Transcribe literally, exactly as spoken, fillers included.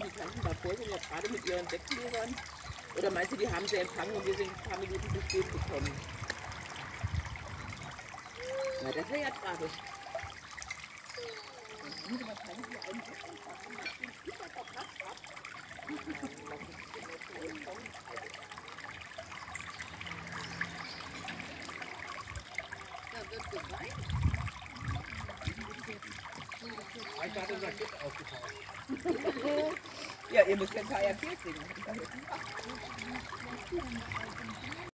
die Tanten davor sind ja gerade mit ihren Deckgläsern. Oder meinst du, die haben sie empfangen und wir sind ein paar Minuten zu spät gekommen? Na, das wäre ja tragisch. Dann haben sie wahrscheinlich hier einen Deckempfang, den ich super verpasst habe. Da wird geweint. Ich hatte unser Kind aufgetaucht. Ja, ihr müsst den Kaya Kiel singen.